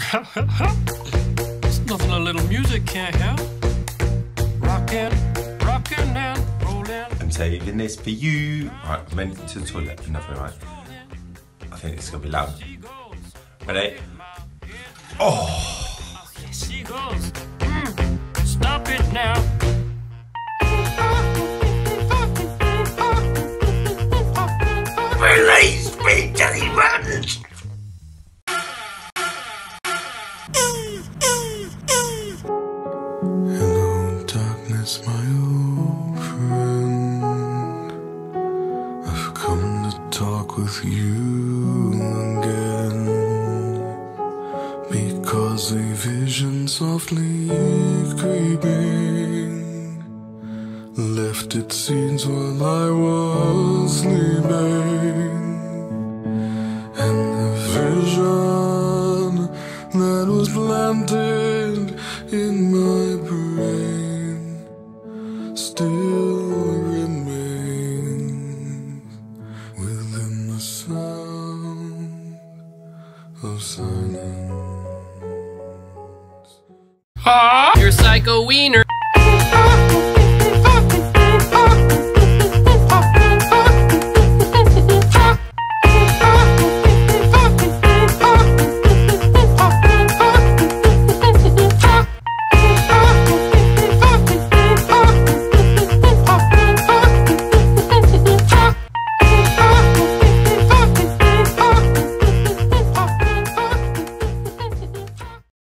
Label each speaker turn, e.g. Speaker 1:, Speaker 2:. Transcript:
Speaker 1: It's nothing a little music can't help. Rockin', rockin' and rollin'.
Speaker 2: I'm saving this for you. Right, I went to the toilet. Another right. I think it's gonna be loud. Ready? Oh!
Speaker 1: Yes, she goes. Stop it now.
Speaker 2: Release me, Johnny Runs!
Speaker 3: Hello, darkness, my old friend. I've come to talk with you again, because a vision softly creeping left its seeds while I was sleeping, and the vision that was planted in my brain still remains within the sound of silence.
Speaker 1: You're a psycho wiener.